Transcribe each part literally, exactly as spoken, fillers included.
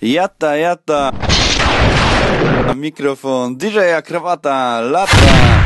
Jata, jata. Mikrofon D J Krawata, lata.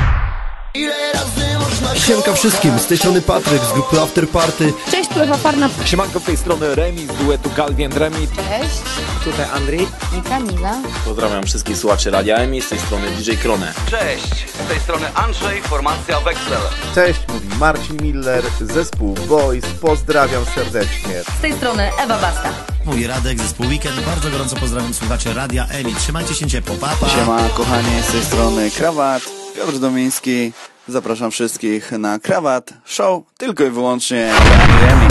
Siemka wszystkim, z tej strony Patryk z grupy After Party. Cześć, tu Ewa Farna. Siemanko, z tej strony Remi z duetu Calvi and Remi. Cześć. Tutaj Andrzej I Kamila. Pozdrawiam wszystkich słuchaczy Radia Emi, z tej strony D J Krone. Cześć, z tej strony Andrzej, formacja Wexel. Cześć, mówi Marcin Miller, zespół Boys, pozdrawiam serdecznie. Z tej strony Ewa Basta. Mówi Radek, zespół Weekend, bardzo gorąco pozdrawiam słuchaczy Radia Emi. Trzymajcie się ciepło, pa, pa. Siema kochani, z tej strony Krawat, Piotr Domiński. Zapraszam wszystkich na Krawat Show, tylko i wyłącznie Radia Emi.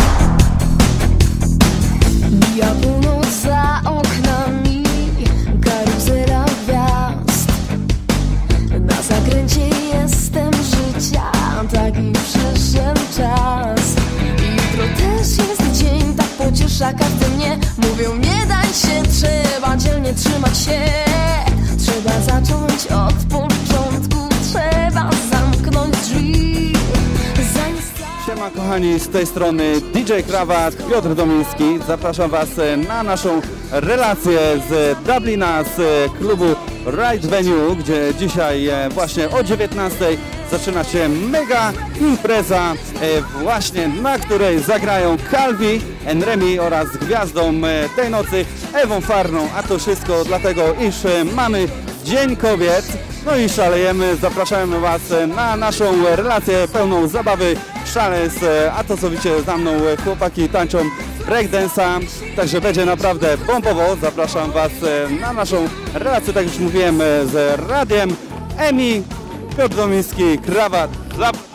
Mija północ za oknami, karuzela gwiazd. Na zakręcie jestem życia, taki przyszedł czas. Jutro też jest dzień, tak pociesza każdy mnie. Mówią, nie daj się, trzeba dzielnie trzymać się. Trzeba zacząć od początku, trzeba zamknąć drzwi. Siema kochani, z tej strony D J Krawat, Piotr Domiński. Zapraszam Was na naszą relację z Dublina, z klubu Ride Venue, gdzie dzisiaj właśnie o dziewiętnastej zaczyna się mega impreza, właśnie na której zagrają Calvi and Remi oraz gwiazdą tej nocy Ewą Farną. A to wszystko dlatego, iż mamy Dzień Kobiet. No i szalejemy, zapraszamy Was na naszą relację pełną zabawy, szales, a to co widzicie za mną chłopaki tańczą breakdance'a, także będzie naprawdę bombowo. Zapraszam Was na naszą relację, tak już mówiłem, z Radiem Emi, Piotr Domiński, Krawat. Zapraszamy.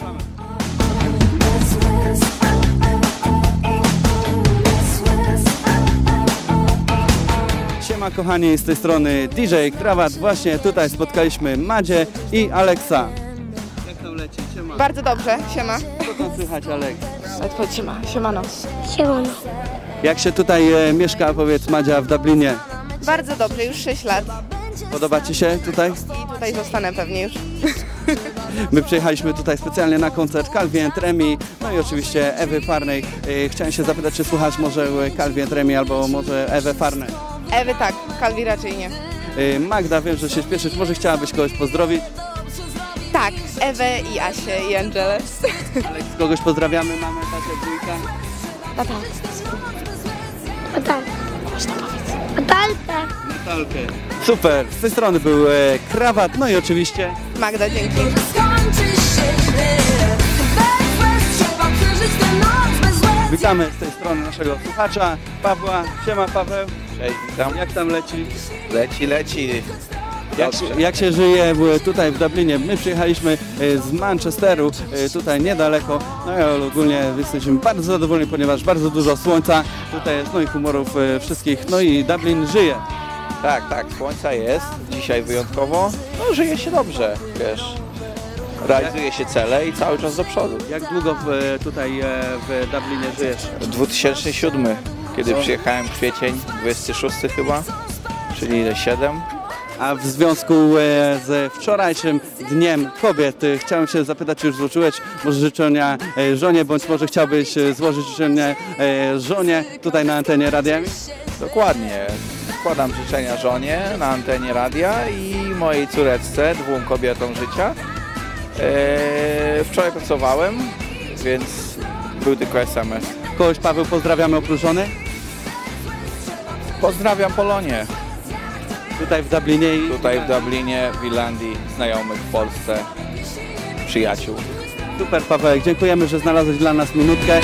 Siema kochani, z tej strony D J Krawat. Właśnie tutaj spotkaliśmy Madzie i Aleksa. Jak tam leci? Siema. Bardzo dobrze, siema. Co tam słychać, Aleks? Ledwo trzyma, siemano. Siemano. Jak się tutaj e, mieszka, powiedz Madzia, w Dublinie? Bardzo dobrze, już sześć lat. Podoba Ci się tutaj? I tutaj zostanę pewnie już. My przyjechaliśmy tutaj specjalnie na koncert Calvi and Remi, no i oczywiście Ewy Farnej. E, chciałem się zapytać, czy słuchasz może Calvi and Remi albo może Ewę Farnę? Ewy tak, Calvi raczej nie. E, Magda, wiem, że się śpieszysz, może chciałabyś kogoś pozdrowić? Tak, Ewę i Asię i Angelę. Aleks, kogoś pozdrawiamy, mamy tatę, dwójka. Tata. Natalkę. Można powiedzieć. Natalkę. Natalkę. Super, z tej strony był e, Krawat, no i oczywiście Magda, dzięki. witamy z tej strony naszego słuchacza, Pawła. Siema Paweł. Cześć, witam. Jak tam leci? Leci, leci. Jak się, jak się żyje tutaj w Dublinie? My przyjechaliśmy z Manchesteru, tutaj niedaleko, no i ogólnie jesteśmy bardzo zadowoleni, ponieważ bardzo dużo słońca tutaj jest, no i humorów wszystkich, no i Dublin żyje. Tak, tak, słońca jest, dzisiaj wyjątkowo, no żyje się dobrze, wiesz, realizuje się cele i cały czas do przodu. Jak długo w, tutaj w Dublinie żyjesz? dwa tysiące siódmy, kiedy przyjechałem, kwiecień, dwudziesty szósty chyba, czyli ile, siedem. A w związku z wczorajszym Dniem Kobiet chciałem się zapytać, czy już złożyłeś może życzenia żonie, bądź może chciałbyś złożyć życzenia żonie tutaj na antenie Radia Emi? Dokładnie. Składam życzenia żonie na antenie radia i mojej córeczce, dwóm kobietom życia. Eee, wczoraj pracowałem, więc był tylko S M S. Kogoś, Paweł, pozdrawiamy oprócz żony? Pozdrawiam Polonię. Tutaj w Dublinie i... Tutaj w Dublinie, w Irlandii, znajomych w Polsce, przyjaciół. Super, Paweł, dziękujemy, że znalazłeś dla nas minutkę.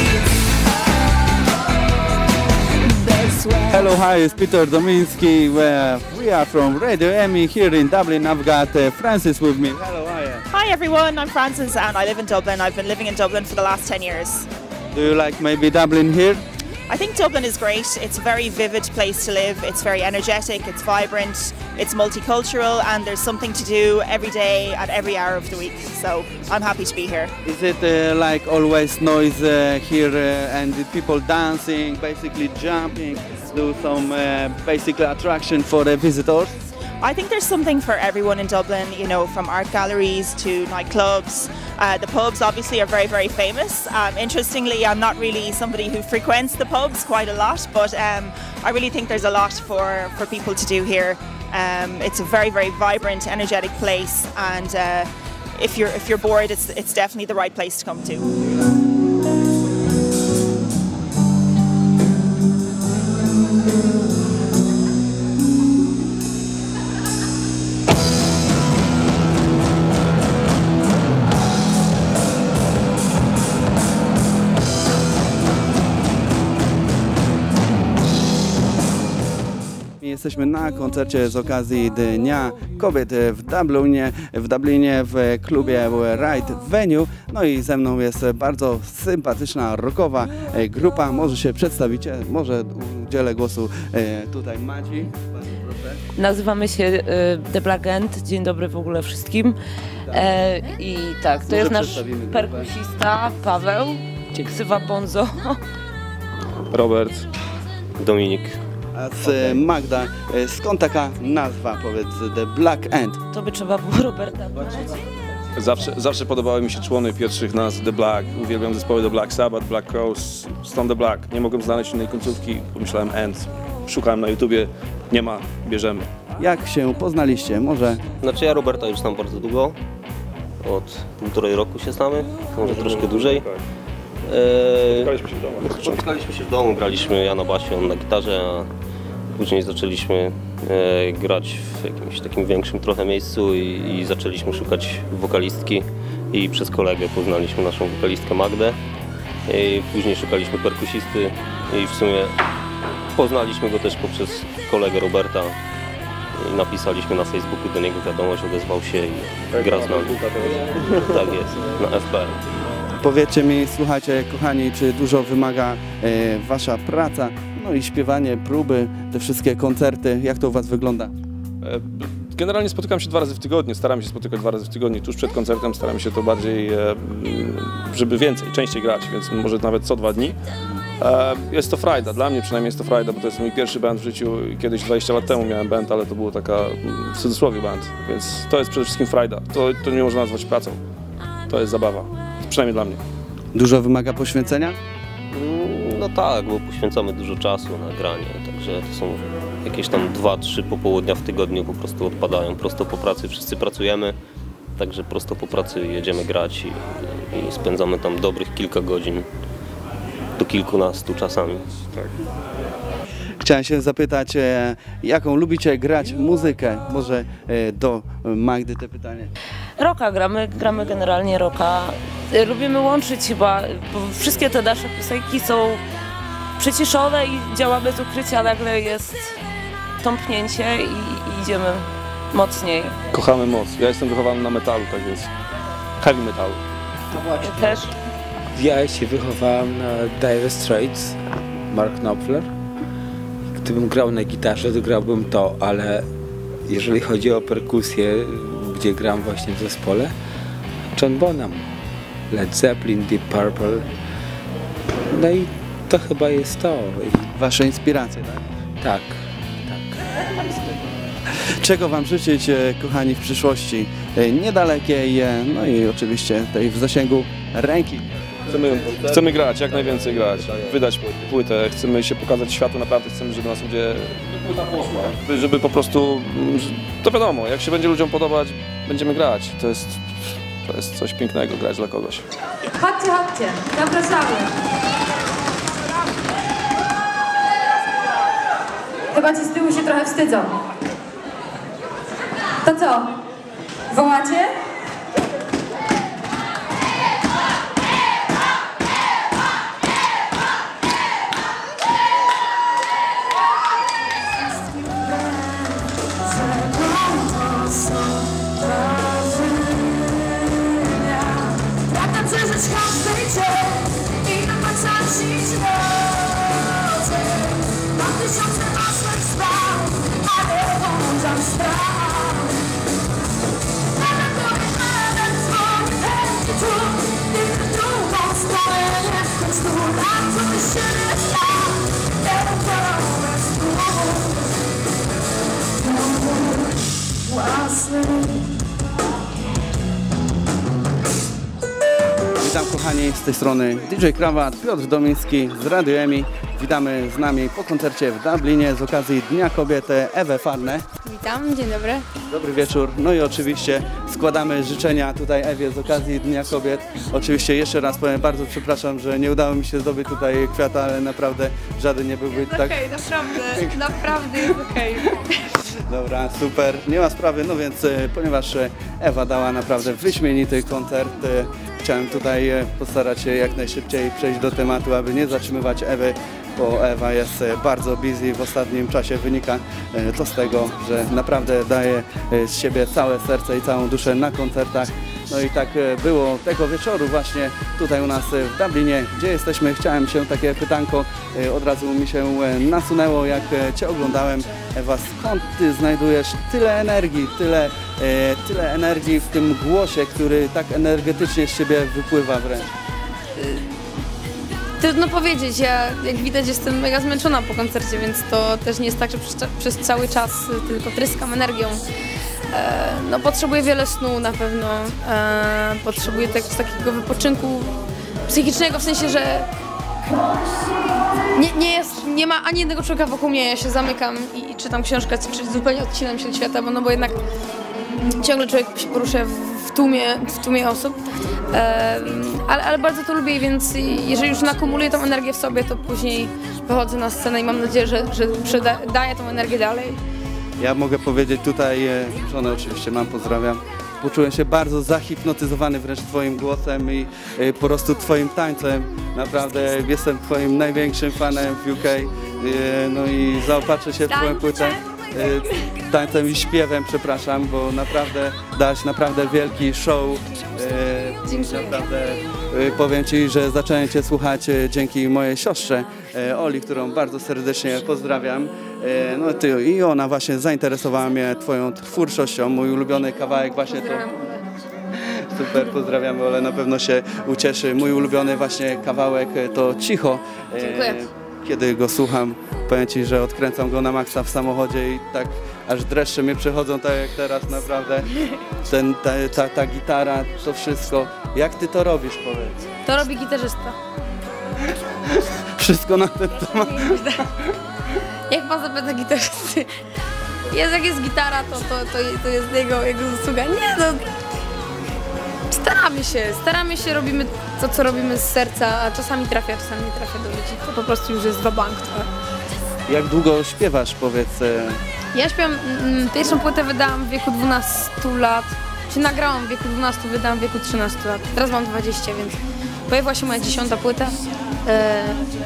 Hello, hi, it's Peter Domiński. Uh, we are from Radio Emi here in Dublin. I've got uh, Francis with me. Hello, hi. Hi everyone, I'm Francis and I live in Dublin. I've been living in Dublin for the last ten years. Do you like maybe Dublin here? I think Dublin is great. It's a very vivid place to live. It's very energetic, it's vibrant, it's multicultural, and there's something to do every day at every hour of the week. So I'm happy to be here. Is it uh, like always noise uh, here uh, and the people dancing, basically jumping, do some uh, basic attraction for the visitors? I think there's something for everyone in Dublin, you know, from art galleries to nightclubs, Uh, the pubs obviously are very, very famous. Um, interestingly, I'm not really somebody who frequents the pubs quite a lot, but um, I really think there's a lot for, for people to do here. Um, it's a very, very vibrant, energetic place, and uh, if you're if you're bored, it's it's definitely the right place to come to. Jesteśmy na koncercie z okazji Dnia Kobiet w Dublinie, w Dublinie w klubie Right Venue. No i ze mną jest bardzo sympatyczna, rockowa grupa. Może się przedstawicie, może udzielę głosu tutaj Madzi. Nazywamy się The Black End. Dzień dobry w ogóle wszystkim. E, I tak, to jest nasz perkusista Paweł, ksywa Bonzo. Robert. Dominik. A z Magda, skąd taka nazwa, powiedz, The Black End? To by trzeba było Roberta powiedzieć. Zawsze, zawsze podobały mi się człony pierwszych nazw The Black. Uwielbiam zespoły The Black Sabbath, Black Crowes, stąd The Black. Nie mogłem znaleźć innej końcówki, pomyślałem End. Szukałem na YouTubie, nie ma, bierzemy. Jak się poznaliście? Może? Znaczy ja Roberta już znam bardzo długo. Od półtorej roku się znamy, może troszkę dłużej. Spotkaliśmy się w domu. Spotkaliśmy się w domu, graliśmy ja na basie, on na gitarze, a później zaczęliśmy e, grać w jakimś takim większym trochę miejscu i, i zaczęliśmy szukać wokalistki i przez kolegę poznaliśmy naszą wokalistkę Magdę. I później szukaliśmy perkusisty i w sumie poznaliśmy go też poprzez kolegę Roberta. I napisaliśmy na Facebooku do niego wiadomość, odezwał się i tak, gra z nami. Tak jest, na F P L. Powiedzcie mi, słuchajcie, kochani, czy dużo wymaga e, wasza praca, no i śpiewanie, próby, te wszystkie koncerty, jak to u was wygląda? Generalnie spotykam się dwa razy w tygodniu, staram się spotykać dwa razy w tygodniu. Tuż przed koncertem staram się to bardziej, e, żeby więcej, częściej grać, więc może nawet co dwa dni. E, jest to frajda, dla mnie przynajmniej jest to frajda, bo to jest mój pierwszy band w życiu. Kiedyś dwadzieścia lat temu miałem band, ale to był taka w cudzysłowie band, więc to jest przede wszystkim frajda. To, to nie można nazwać pracą, to jest zabawa. Przynajmniej dla mnie. Dużo wymaga poświęcenia? No tak, bo poświęcamy dużo czasu na granie, także to są jakieś tam dwa, trzy popołudnia w tygodniu po prostu odpadają. Prosto po pracy wszyscy pracujemy, także prosto po pracy jedziemy grać i, i spędzamy tam dobrych kilka godzin, do kilkunastu czasami. Tak. Chciałem się zapytać, jaką lubicie grać muzykę? Może do Magdy te pytanie. Rocka gramy, gramy generalnie rocka. Lubimy łączyć chyba, bo wszystkie te nasze piosenki są przyciszone i działa bez ukrycia, nagle jest tąpnięcie i, i idziemy mocniej. Kochamy moc. Ja jestem wychowany na metalu, tak więc heavy metalu. Ja też. Ja się wychowałem na Dire Straits, Mark Knopfler. Gdybym grał na gitarze, to grałbym to, ale jeżeli chodzi o perkusję, gdzie gram właśnie w zespole, John Bonham, Led Zeppelin, Deep Purple, no i to chyba jest to. Wasze inspiracje, tak? Tak, tak. Czego wam życzyć, kochani, w przyszłości niedalekiej, no i oczywiście tej w zasięgu ręki. Chcemy, chcemy grać, jak najwięcej grać, wydać płytę, chcemy się pokazać światu, naprawdę chcemy, żeby nas ludzie, żeby po prostu, to wiadomo, jak się będzie ludziom podobać, będziemy grać, to jest, to jest coś pięknego, grać dla kogoś. Chodźcie, chodźcie, zapraszamy. Chyba ci z tyłu się trochę wstydzą. To co, wołacie? Witam kochani, z tej strony D J Krawat, Piotr Domiński z Radio EMI. Witamy z nami po koncercie w Dublinie z okazji Dnia Kobiety Ewę Farnę. Witam, dzień dobry. Dobry wieczór. No i oczywiście składamy życzenia tutaj Ewie z okazji Dnia Kobiet. Oczywiście jeszcze raz powiem, bardzo przepraszam, że nie udało mi się zdobyć tutaj kwiata, ale naprawdę żaden nie byłby tak... Okej, okay, naprawdę, naprawdę jest okej. Okay. Dobra, super, nie ma sprawy, no więc e, ponieważ Ewa dała naprawdę wyśmienity koncert, e, chciałem tutaj e, postarać się jak najszybciej przejść do tematu, aby nie zatrzymywać Ewy, bo Ewa jest e, bardzo busy w ostatnim czasie, wynika e, to z tego, że naprawdę daje e, z siebie całe serce i całą duszę na koncertach. No i tak e, było tego wieczoru właśnie tutaj u nas e, w Dublinie, gdzie jesteśmy. Chciałem się takie pytanko, e, od razu mi się e, nasunęło, jak e, Cię oglądałem. Ewa, skąd Ty znajdujesz tyle energii, tyle, e, tyle energii w tym głosie, który tak energetycznie z Ciebie wypływa wręcz? Trudno powiedzieć, ja jak widać jestem mega zmęczona po koncercie, więc to też nie jest tak, że przez, przez cały czas tylko tryskam energią. E, no potrzebuję wiele snu na pewno, e, potrzebuję tak, takiego wypoczynku psychicznego, w sensie, że nie, nie, jest, nie ma ani jednego człowieka wokół mnie, ja się zamykam i, i czytam książkę, czy zupełnie odcinam się od świata, bo, no bo jednak ciągle człowiek się porusza w, w, tłumie, w tłumie osób, e, ale, ale bardzo to lubię, więc jeżeli już nakumuluję tą energię w sobie, to później wychodzę na scenę i mam nadzieję, że, że daję tą energię dalej. Ja mogę powiedzieć tutaj, żonę oczywiście mam, pozdrawiam. Poczułem się bardzo zahipnotyzowany wręcz Twoim głosem i y, po prostu Twoim tańcem. Naprawdę jestem Twoim największym fanem w U K. Y, no i zaopatrzę się w Twoją płytę. Y, tańcem i śpiewem, przepraszam, bo naprawdę dałaś naprawdę wielki show. Y, Dziękuję. Naprawdę y, powiem Ci, że zacząłem Cię słuchać y, dzięki mojej siostrze y, Oli, którą bardzo serdecznie pozdrawiam. No ty, i ona właśnie zainteresowała mnie Twoją twórczością, mój ulubiony kawałek właśnie to... Super, pozdrawiamy, ale na pewno się ucieszy. Mój ulubiony właśnie kawałek to Cicho. Dziękuję. Kiedy go słucham, powiem Ci, że odkręcam go na maksa w samochodzie i tak aż dreszcze mnie przechodzą, tak jak teraz naprawdę. Ten, ta, ta, ta gitara, to wszystko. Jak Ty to robisz, powiedz? To robi gitarzysta. Wszystko na ten temat. Jak pan zapyta gitarzysty, jest, jak jest gitara, to, to, to, to jest jego, jego zasługa. Nie, no, staramy się, staramy się, robimy to, co robimy z serca, a czasami trafia, czasami nie trafia do ludzi. To po prostu już jest wabank trochę. Jak długo śpiewasz, powiedz? Ja śpiewam, mm, pierwszą płytę wydałam w wieku dwunastu lat, czy nagrałam w wieku dwunastu, wydałam w wieku trzynastu lat. Teraz mam dwadzieścia, więc pojawiła się moja dziesiąta płyta. E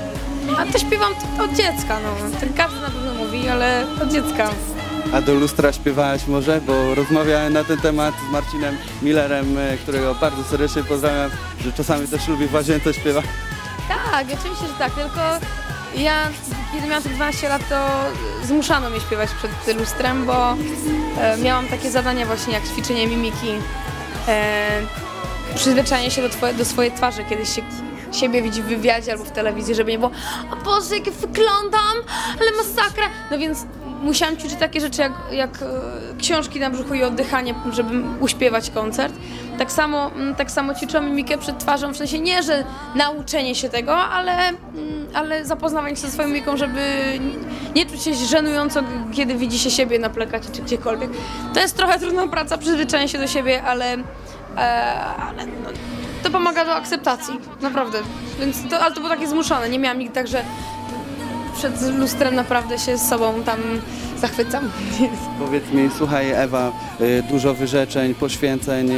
A to śpiewam od dziecka, no. Ten każdy na pewno mówi, ale od dziecka. A do lustra śpiewałaś może? Bo rozmawiałem na ten temat z Marcinem Millerem, którego bardzo serdecznie pozdrawiam, że czasami też lubi w łazience śpiewać. Tak, oczywiście, że tak, tylko ja, kiedy miałam tych dwanaście lat, to zmuszano mnie śpiewać przed lustrem, bo e, miałam takie zadania właśnie jak ćwiczenie mimiki, e, przyzwyczajenie się do, twoje, do swojej twarzy, kiedyś się siebie widzi w wywiadzie albo w telewizji, żeby nie było o Boże, jak wyglądam, ale masakra. No więc musiałam ćwiczyć takie rzeczy jak, jak e, książki na brzuchu i oddychanie, żeby uśpiewać koncert. Tak samo, tak samo ćwiczyłam mimikę przed twarzą, w sensie nie, że nauczenie się tego, ale, ale zapoznawanie się ze swoją mimiką, żeby nie czuć się żenująco, kiedy widzi się siebie na plakacie czy gdziekolwiek. To jest trochę trudna praca, przyzwyczajenie się do siebie, ale, e, ale no, to pomaga do akceptacji, naprawdę. Więc to, ale to było takie zmuszone, nie miałam nigdy tak, że przed lustrem naprawdę się z sobą tam zachwycam. Powiedz mi, słuchaj Ewa, dużo wyrzeczeń, poświęceń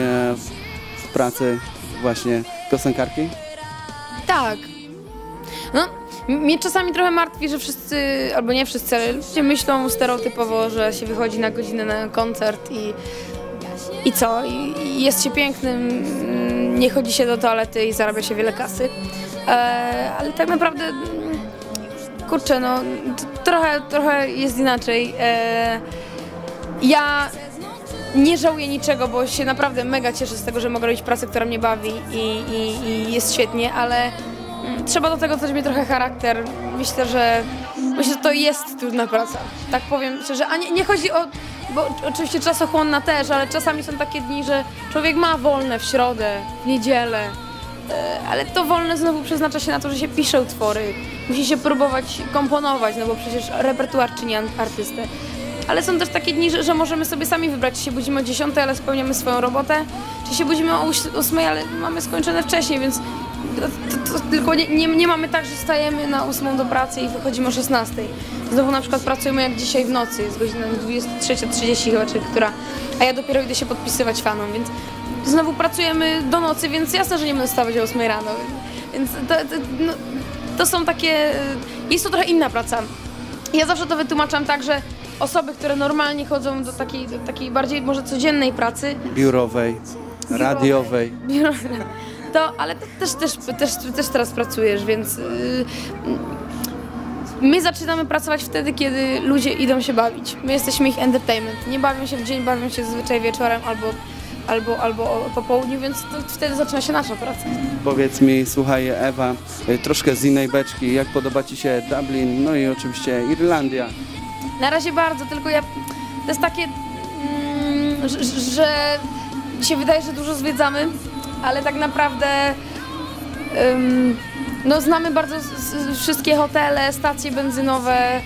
w pracy właśnie piosenkarki? Tak. No, mnie czasami trochę martwi, że wszyscy, albo nie wszyscy, ale ludzie myślą stereotypowo, że się wychodzi na godzinę na koncert i, i co? I, i jest się pięknym, nie chodzi się do toalety i zarabia się wiele kasy. E, ale tak naprawdę, kurczę, no, trochę, trochę jest inaczej. E, ja nie żałuję niczego, bo się naprawdę mega cieszę z tego, że mogę robić pracę, która mnie bawi i, i, i jest świetnie, ale trzeba do tego też mieć trochę charakter. Myślę, że myślę, że to jest trudna praca. Tak powiem szczerze, a nie, nie chodzi o, bo oczywiście czasochłonna też, ale czasami są takie dni, że człowiek ma wolne w środę, w niedzielę ale to wolne znowu przeznacza się na to, że się pisze utwory, musi się próbować komponować, no bo przecież repertuar czyni artystę. Ale są też takie dni, że, że możemy sobie sami wybrać, czy się budzimy o dziesiątej, ale spełniamy swoją robotę, czy się budzimy o ósmej, ale mamy skończone wcześniej, więc to, to, to tylko nie, nie, nie mamy tak, że wstajemy na ósmą do pracy i wychodzimy o szesnastej. Znowu na przykład pracujemy jak dzisiaj w nocy, jest godzina dwudziesta trzecia trzydzieści chyba, czy która, a ja dopiero idę się podpisywać fanom, więc znowu pracujemy do nocy, więc jasne, że nie będę wstawać o ósmej rano. Więc to, to, no, to są takie, jest to trochę inna praca. Ja zawsze to wytłumaczam tak, że osoby, które normalnie chodzą do takiej, do takiej bardziej może codziennej pracy, biurowej, radiowej, biurowej to, ale też, też, też, też teraz pracujesz, więc yy, my zaczynamy pracować wtedy, kiedy ludzie idą się bawić. My jesteśmy ich entertainment. Nie bawią się w dzień, bawią się zazwyczaj wieczorem albo, albo, albo po południu, więc to wtedy zaczyna się nasza praca. Powiedz mi, słuchaj Ewa, troszkę z innej beczki, jak podoba Ci się Dublin, no i oczywiście Irlandia? Na razie bardzo, tylko ja, to jest takie, mm, że, że się wydaje, że dużo zwiedzamy, ale tak naprawdę um, no, znamy bardzo z, z, wszystkie hotele, stacje benzynowe,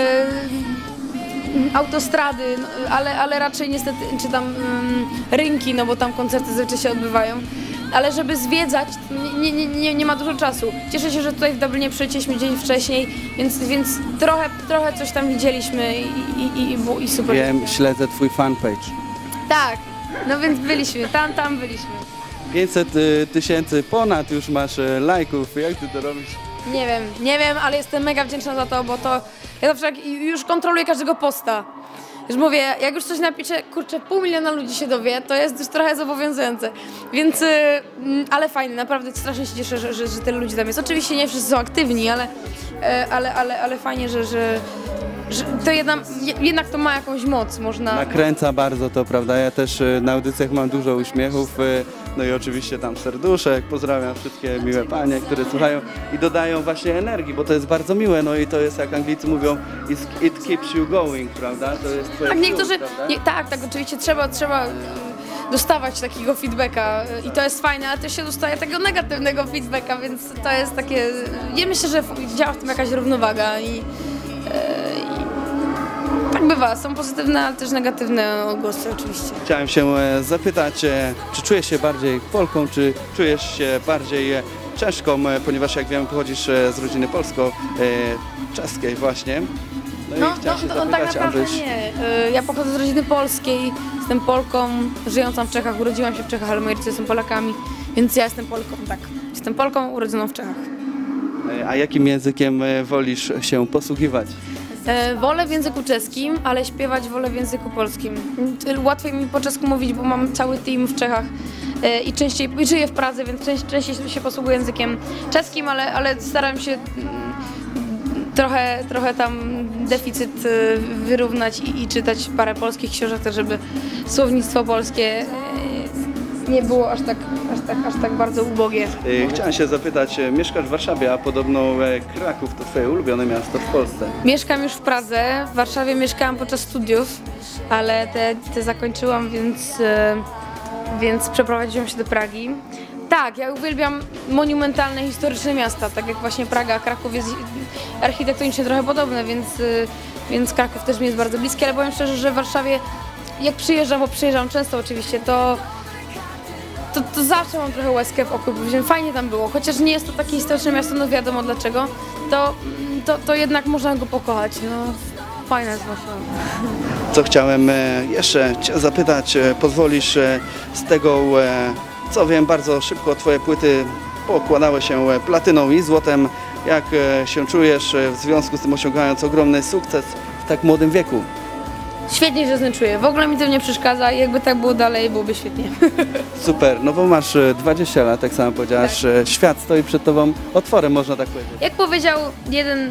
um, autostrady, no, ale, ale raczej niestety, czy tam um, rynki, no bo tam koncerty zazwyczaj się odbywają. Ale żeby zwiedzać, nie, nie, nie, nie ma dużo czasu. Cieszę się, że tutaj w Dublinie przylecieliśmy dzień wcześniej, więc, więc trochę, trochę coś tam widzieliśmy i, i, i, i, i super. Wiem, śledzę Twój fanpage. Tak, no więc byliśmy, tam, tam byliśmy. pięćset tysięcy ponad już masz lajków, jak Ty to robisz? Nie wiem, nie wiem, ale jestem mega wdzięczna za to, bo to ja zawsze jak, już kontroluję każdego posta. Już mówię, jak już coś napiszę, kurczę, pół miliona ludzi się dowie, to jest już trochę zobowiązujące. Więc, yy, ale fajnie, naprawdę strasznie się cieszę, że, że, że tyle ludzi tam jest. Oczywiście nie wszyscy są aktywni, ale, yy, ale, ale, ale fajnie, że, że, że to jednak, jednak to ma jakąś moc, można... Nakręca bardzo to, prawda? Ja też na audycjach mam dużo uśmiechów, no i oczywiście tam serduszek, pozdrawiam wszystkie miłe panie, które słuchają i dodają właśnie energii, bo to jest bardzo miłe, no i to jest, jak Anglicy mówią, it keeps you going, prawda? To jest twoje tak, niektórzy, plus, nie, tak, tak, oczywiście trzeba, trzeba dostawać takiego feedbacka i to jest fajne, ale też się dostaje tego negatywnego feedbacka, więc to jest takie, ja myślę, że działa w tym jakaś równowaga i, i tak bywa, są pozytywne, ale też negatywne odgłosy oczywiście. Chciałem się zapytać, czy czujesz się bardziej Polką, czy czujesz się bardziej Czeszką, ponieważ jak wiemy pochodzisz z rodziny polsko-czeskiej właśnie. No, no, i chciałem no, się no zapytać, tak naprawdę abyś... nie. Ja pochodzę z rodziny polskiej, jestem Polką, żyjącą w Czechach, urodziłam się w Czechach, ale moi rodzice są Polakami, więc ja jestem Polką, tak. Jestem Polką urodzoną w Czechach. A jakim językiem wolisz się posługiwać? Wolę w języku czeskim, ale śpiewać wolę w języku polskim. Łatwiej mi po czesku mówić, bo mam cały team w Czechach i częściej żyję w Pradze, więc częściej się posługuję językiem czeskim, ale, ale staram się trochę, trochę tam deficyt wyrównać i, i czytać parę polskich książek, tak żeby słownictwo polskie nie było aż tak, aż tak, aż tak bardzo ubogie. Chciałem się zapytać, mieszkasz w Warszawie, a podobno Kraków to Twoje ulubione miasto w Polsce. Mieszkam już w Pradze, w Warszawie mieszkałam podczas studiów, ale te, te zakończyłam, więc, więc przeprowadziłam się do Pragi. Tak, ja uwielbiam monumentalne, historyczne miasta, tak jak właśnie Praga, Kraków jest architektonicznie trochę podobne, więc, więc Kraków też mi jest bardzo bliski, ale powiem szczerze, że w Warszawie, jak przyjeżdżam, bo przyjeżdżam często oczywiście, to To, to zawsze mam trochę łezkę w oku, bo fajnie tam było, chociaż nie jest to takie historyczne miasto, no wiadomo dlaczego, to, to, to jednak można go pokochać, no fajne jest Warszawa. Co chciałem jeszcze Cię zapytać, pozwolisz z tego, co wiem, bardzo szybko Twoje płyty pokładały się platyną i złotem, jak się czujesz w związku z tym, osiągając ogromny sukces w tak młodym wieku? Świetnie się z tym czuję, w ogóle mi to nie przeszkadza i jakby tak było dalej, byłoby świetnie. Super, no bo masz dwadzieścia lat, tak samo powiedziałaś, tak. Świat stoi przed Tobą otworem, można tak powiedzieć. Jak powiedział jeden,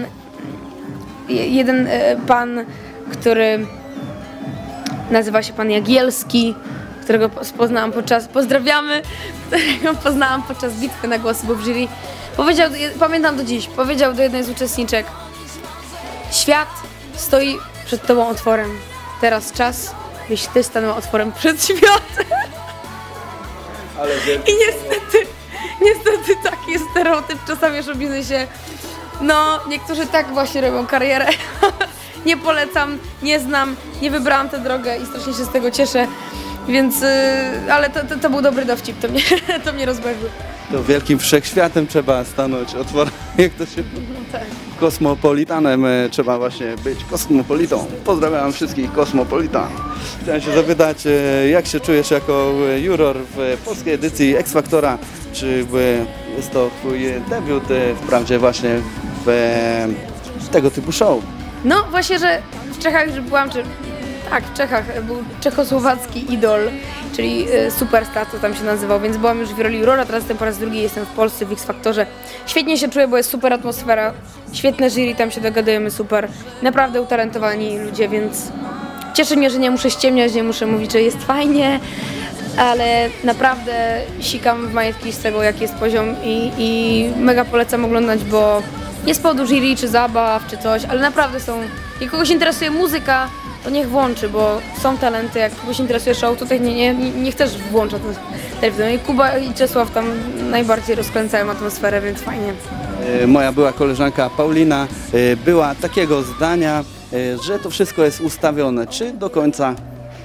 jeden pan, który nazywa się pan Jagielski, którego poznałam podczas, pozdrawiamy, którego poznałam podczas bitwy na głosy, bo w jury, powiedział, pamiętam do dziś, powiedział do jednej z uczestniczek: świat stoi przed Tobą otworem. Teraz czas, byś Ty stanęła otworem przed światem. Ale I niestety, niestety taki jest stereotyp czasami już o biznesie. No, niektórzy tak właśnie robią karierę. Nie polecam, nie znam, nie wybrałam tę drogę i strasznie się z tego cieszę. Więc, yy, ale to, to, to był dobry dowcip, to mnie, to mnie rozbawiło. To wielkim wszechświatem trzeba stanąć, otworem, jak to się... No tak. Kosmopolitanem e, trzeba właśnie być kosmopolitą. Pozdrawiam wszystkich kosmopolitan. Chciałem się zapytać, e, jak się czujesz jako juror w polskiej edycji X Factora? Czy e, jest to twój debiut e, wprawdzie właśnie w e, tego typu show? No właśnie, że w Czechach już byłam, czy tak, w Czechach był czechosłowacki idol, czyli y, Superstar, to tam się nazywał, więc byłam już w roli jurora, teraz jestem po raz drugi, jestem w Polsce w X Factorze. Świetnie się czuję, bo jest super atmosfera, świetne jury, tam się dogadujemy super, naprawdę utalentowani ludzie, więc cieszy mnie, że nie muszę ściemniać, nie muszę mówić, że jest fajnie, ale naprawdę sikam w majtki z tego, jaki jest poziom i, i mega polecam oglądać, bo nie z powodu jury, czy zabaw, czy coś, ale naprawdę są, jak kogoś interesuje muzyka, to niech włączy, bo są talenty, jak kogoś interesuje show, to nie, nie, niech też włącza ten telewizor. I Kuba i Czesław tam najbardziej rozkręcają atmosferę, więc fajnie. Moja była koleżanka Paulina była takiego zdania, że to wszystko jest ustawione. Czy do końca?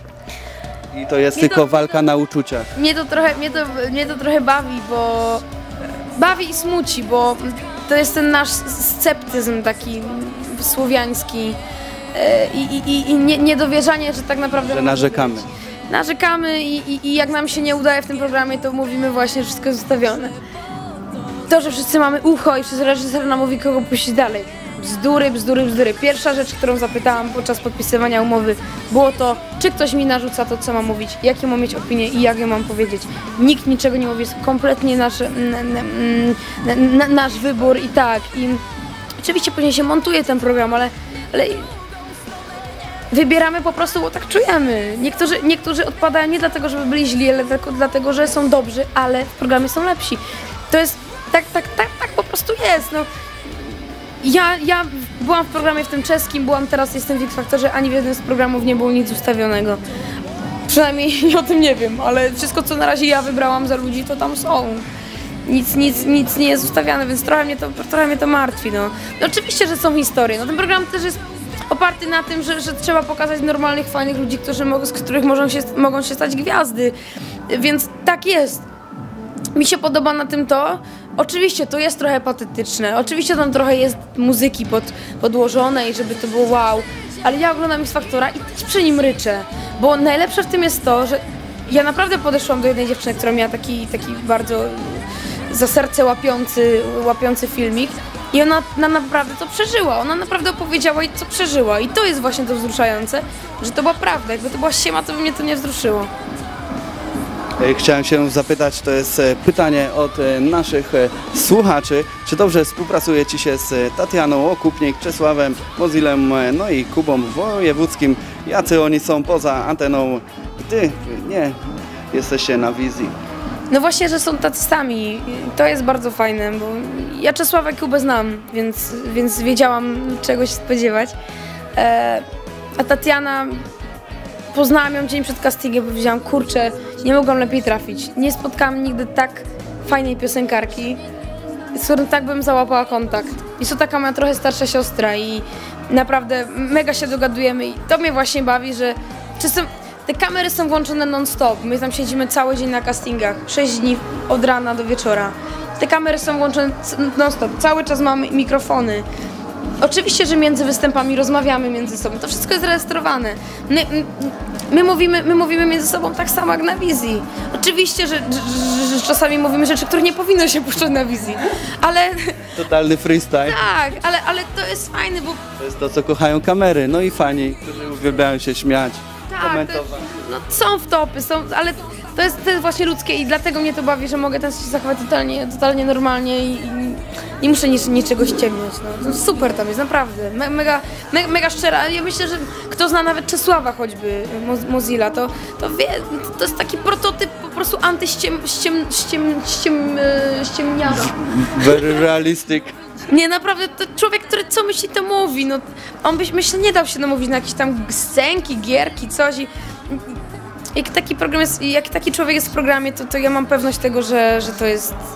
I to jest mnie tylko to, walka na uczuciach. Mnie to, trochę, mnie, to, mnie to trochę bawi, bo bawi i smuci, bo to jest ten nasz sceptyzm taki słowiański. I, i, i nie, niedowierzanie, że tak naprawdę... Że narzekamy. Narzekamy i, i, i jak nam się nie udaje w tym programie, to mówimy właśnie, że wszystko jest ustawione. To, że wszyscy mamy ucho i wszyscy reżyser nam mówi, kogo puścić dalej. Bzdury, bzdury, bzdury. Pierwsza rzecz, którą zapytałam podczas podpisywania umowy, było to, czy ktoś mi narzuca to, co mam mówić, jakie mam mieć opinię i jak je mam powiedzieć. Nikt niczego nie mówi, jest kompletnie nasz, n, n, n, n, nasz wybór i tak. I oczywiście później się montuje ten program, ale... ale wybieramy po prostu, bo tak czujemy. Niektórzy, niektórzy odpadają nie dlatego, żeby byli źli, ale tylko dlatego, że są dobrzy, ale w programie są lepsi. To jest, tak, tak, tak, tak po prostu jest. No. Ja, ja byłam w programie w tym czeskim, byłam teraz, jestem w X Factorze, ani w jednym z programów nie było nic ustawionego. Przynajmniej o tym nie wiem, ale wszystko, co na razie ja wybrałam za ludzi, to tam są. Nic, nic, nic nie jest ustawiane, więc trochę mnie to, trochę mnie to martwi. No. No oczywiście, że są historie. No, ten program też jest oparty na tym, że, że trzeba pokazać normalnych, fajnych ludzi, którzy mogą, z których mogą się, mogą się stać gwiazdy. Więc tak jest. Mi się podoba na tym to. Oczywiście to jest trochę patetyczne. Oczywiście tam trochę jest muzyki pod, podłożonej, żeby to było wow. Ale ja oglądam X Factora i też przy nim ryczę. Bo najlepsze w tym jest to, że ja naprawdę podeszłam do jednej dziewczyny, która miała taki, taki bardzo za serce łapiący, łapiący filmik. I ona, ona naprawdę to przeżyła, ona naprawdę opowiedziała i co przeżyła. I to jest właśnie to wzruszające, że to była prawda. Jakby to była ściema, to by mnie to nie wzruszyło. Chciałem się zapytać, to jest pytanie od naszych słuchaczy, czy dobrze współpracuje Ci się z Tatianą Okupnik, Czesławem Mozilem, no i Kubą Wojewódzkim. Jacy oni są poza anteną, gdy nie jesteście na wizji? No właśnie, że są tacy sami. To jest bardzo fajne, bo ja Czesława i Kubę znam, więc, więc wiedziałam, czego się spodziewać. E, a Tatiana, poznałam ją dzień przed castingiem, bo wiedziałam, kurczę, nie mogłam lepiej trafić. Nie spotkałam nigdy tak fajnej piosenkarki, z którą tak bym załapała kontakt. Jest to taka moja trochę starsza siostra i naprawdę mega się dogadujemy i to mnie właśnie bawi, że czasem te kamery są włączone non-stop, my tam siedzimy cały dzień na castingach, sześć dni od rana do wieczora. Te kamery są włączone non-stop, cały czas mamy mikrofony. Oczywiście, że między występami rozmawiamy między sobą, to wszystko jest rejestrowane. My, my, mówimy, my mówimy między sobą tak samo jak na wizji. Oczywiście, że, że, że czasami mówimy rzeczy, które nie powinno się puszczać na wizji, ale... Totalny freestyle. Tak, ale, ale to jest fajne, bo... To jest to, co kochają kamery, no i fani, którzy uwielbiają się śmiać, tak, komentować. To, no, są wtopy, są, ale to jest, to jest właśnie ludzkie i dlatego mnie to bawi, że mogę ten się zachować totalnie, totalnie normalnie i, i nie muszę nic, niczego ściemniać. No. Super tam jest, naprawdę. Me, mega, me, mega szczera. Ja myślę, że kto zna nawet Czesława choćby, Mozilla, to, to wie, to jest taki prototyp po prostu antyściem, ściem, ściem, ściem, ściemniada. Very realistic. Nie, naprawdę, to człowiek, który co myśli, to mówi. No, on by, myślę, nie dał się namówić na jakieś tam scenki, gierki, coś. I, jak taki program jest, jak taki człowiek jest w programie, to, to ja mam pewność tego, że, że to jest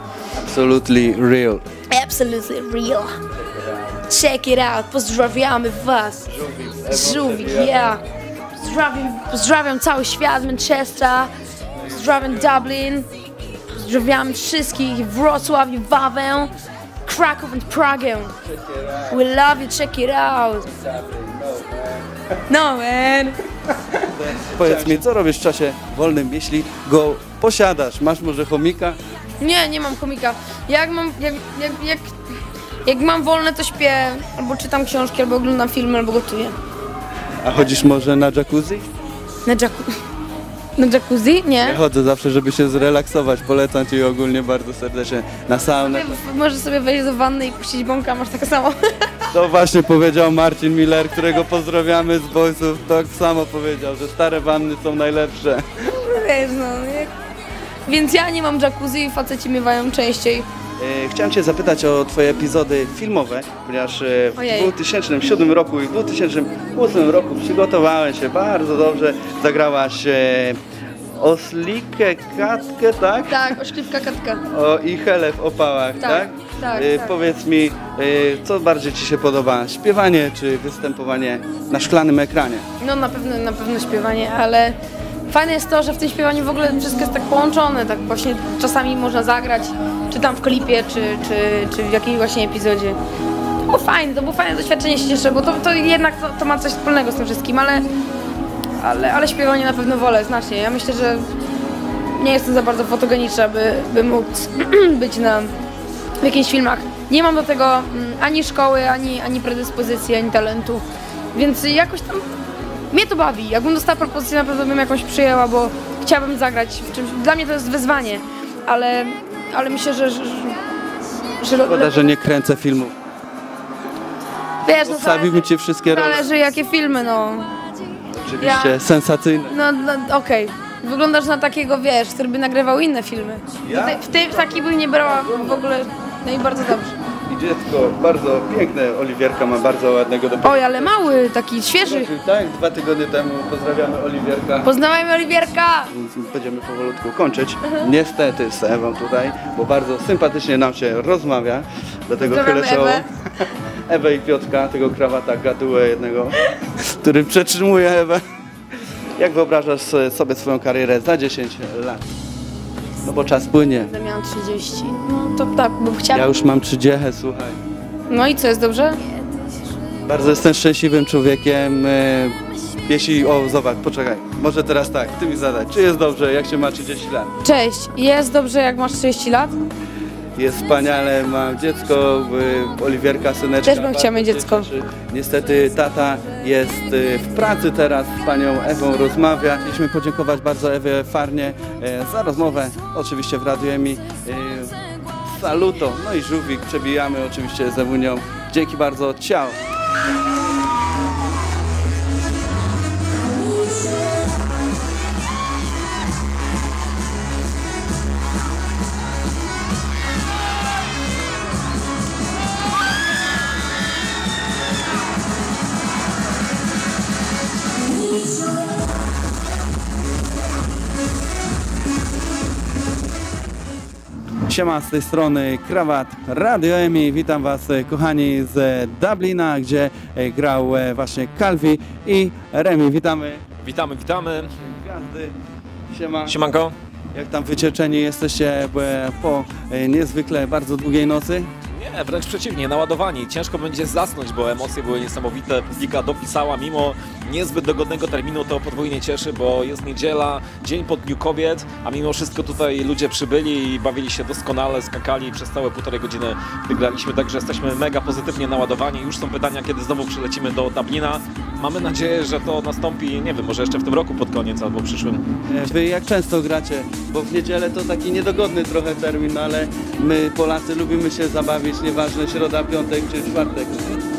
Absolutely real. Absolutely real. Check it out. Pozdrawiamy was. Żółwik, yeah. Pozdrawiam, pozdrawiam cały świat Manchester. Pozdrawiam Dublin. Pozdrawiam wszystkich Wrocław i Wawę, Kraków and Pragę. We love you, check it out. No man. Powiedz mi, co robisz w czasie wolnym, jeśli go posiadasz? Masz może chomika? Nie, nie mam komika. Jak mam, jak, jak, jak, jak mam wolne, to śpię, albo czytam książki, albo oglądam filmy, albo gotuję. A chodzisz może na jacuzzi? Na jacuzzi? Na jacuzzi? Nie. Ja chodzę zawsze, żeby się zrelaksować. Polecam Ci ogólnie bardzo serdecznie na saunę. Możesz sobie wejść do wanny i puścić bąka, masz tak samo. To właśnie powiedział Marcin Miller, którego pozdrawiamy z Boysów. Tak samo powiedział, że stare wanny są najlepsze. Wiesz, no. Jak... Więc ja nie mam jacuzzi i faceci miewają częściej. E, chciałem Cię zapytać o Twoje epizody filmowe, ponieważ e, w Ojej. dwa tysiące siódmym roku i w dwa tysiące ósmym roku przygotowałem się bardzo dobrze. Zagrałaś e, Oslikę, Katkę, tak? Tak, Ośliwka Katka. O, i Helę w opałach, tak? Tak, tak, E, tak. Powiedz mi, e, co bardziej Ci się podoba? Śpiewanie czy występowanie na szklanym ekranie? No na pewno, na pewno śpiewanie, ale fajne jest to, że w tym śpiewaniu w ogóle wszystko jest tak połączone, tak właśnie czasami można zagrać, czy tam w klipie, czy, czy, czy w jakimś właśnie epizodzie. To było fajne, to było fajne doświadczenie, się cieszę, bo to, to jednak to, to ma coś wspólnego z tym wszystkim, ale, ale, ale śpiewanie na pewno wolę znacznie. Ja myślę, że nie jestem za bardzo fotogeniczna, by, by móc być na w jakichś filmach. Nie mam do tego mm, ani szkoły, ani, ani predyspozycji, ani talentu, więc jakoś tam mnie to bawi. Jakbym dostała propozycję, na pewno bym jakąś przyjęła, bo chciałabym zagrać w czymś. Dla mnie to jest wyzwanie, ale, ale myślę, że... że, że Szkoda, że nie kręcę filmów. Wiesz, no Zostawiłbym Ci wszystkie role. zależy jakie filmy, no. Oczywiście, Ja- sensacyjne. No, no okej. Wyglądasz na takiego, wiesz, który by nagrywał inne filmy. Ja? W, te, w tym taki bym nie brała w ogóle, no i bardzo dobrze. I dziecko, bardzo piękne, Oliwierka ma bardzo ładnego do Oj, ale mały, taki świeży. Tak, dwa tygodnie temu pozdrawiamy Oliwierka. Poznawajmy Oliwierka! Będziemy powolutku kończyć. Niestety z Ewą tutaj, bo bardzo sympatycznie nam się rozmawia. Dlatego chylę Pozdrawiamy czoło. Ewę. Ewę i Piotrka, tego krawata gadułę jednego, który przetrzymuje Ewę. Jak wyobrażasz sobie swoją karierę za dziesięć lat? No bo czas płynie. Będę miała trzydzieści. No to tak, bo chciałam. Ja już mam trzydzieści, słuchaj. No i co, jest dobrze? Bardzo jestem szczęśliwym człowiekiem. e, Jeśli, o zobacz, poczekaj, może teraz tak, Ty mi zadać, czy jest dobrze, jak się ma trzydzieści lat? Cześć, jest dobrze jak masz trzydzieści lat? Jest wspaniale, mam dziecko, y, Oliwierka, syneczka. Też bym chciała mieć bardzo dziecko. się cieszy. Niestety tata jest y, w pracy teraz, z panią Ewą rozmawia. Chcieliśmy podziękować bardzo Ewie Farnie y, za rozmowę, oczywiście w Radiu Emi. Y, saluto, no i żółwik, przebijamy oczywiście z Ewunią. Dzięki bardzo, ciao! Siema, z tej strony Krawat, Radio Emi. Witam Was, e, kochani, z Dublina, gdzie e, grał e, właśnie Calvi i Remi. Witamy. Witamy, witamy. Gwiazdy. Siema. Siemanko. Jak tam wycieczeni jesteście e, po e, niezwykle bardzo długiej nocy? Nie, wręcz przeciwnie, naładowani. Ciężko będzie zasnąć, bo emocje były niesamowite. Publika dopisała, mimo niezbyt dogodnego terminu, to podwójnie cieszy, bo jest niedziela, dzień po Dniu Kobiet, a mimo wszystko tutaj ludzie przybyli i bawili się doskonale, skakali przez całe półtorej godziny wygraliśmy, także jesteśmy mega pozytywnie naładowani. Już są pytania, kiedy znowu przylecimy do Dublina. Mamy nadzieję, że to nastąpi, nie wiem, może jeszcze w tym roku pod koniec albo przyszłym. E, Wy jak często gracie? Bo w niedzielę to taki niedogodny trochę termin, ale my Polacy lubimy się zabawić, nieważne środa, piątek czy czwartek.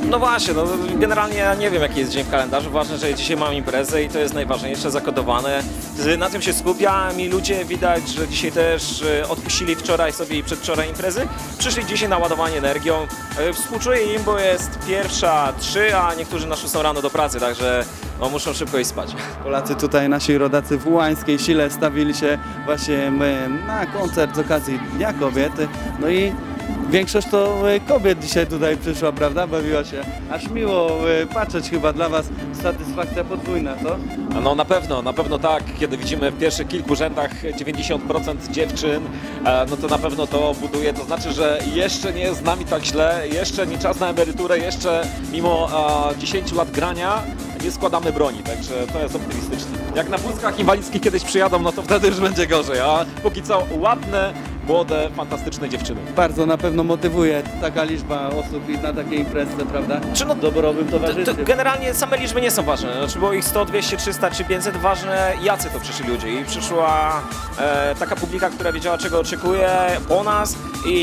No właśnie, no generalnie ja nie wiem jaki jest dzień w kalendarzu, ważne, że dzisiaj mam imprezę i to jest najważniejsze, zakodowane. Na tym się skupiam i ludzie widać, że dzisiaj też odpuścili wczoraj sobie i przedwczoraj imprezy, przyszli dzisiaj naładowani energią. Współczuję im, bo jest pierwsza trzy, a niektórzy na szóstą rano do pracy, także no, muszą szybko iść spać. Polacy tutaj, nasi rodacy w Ułańskiej Sile stawili się właśnie na koncert z okazji Dnia Kobiet, no i większość to kobiet dzisiaj tutaj przyszła, prawda? Bawiła się. Aż miło patrzeć, chyba dla Was satysfakcja podwójna, co? No na pewno, na pewno tak. Kiedy widzimy w pierwszych kilku rzędach dziewięćdziesiąt procent dziewczyn, no to na pewno to buduje. To znaczy, że jeszcze nie jest z nami tak źle, jeszcze nie czas na emeryturę, jeszcze mimo dziesięciu lat grania nie składamy broni, także to jest optymistyczne. Jak na wózkach inwalidzkich kiedyś przyjadą, no to wtedy już będzie gorzej, a póki co ładne, młode, fantastyczne dziewczyny. Bardzo na pewno motywuje taka liczba osób i na takiej imprezie, prawda? Czy no, doborowym towarzystwie. To, to generalnie same liczby nie są ważne, znaczy było ich sto, dwieście, trzysta czy pięćset, ważne jacy to przyszli ludzie i przyszła e, taka publika, która wiedziała czego oczekuje po nas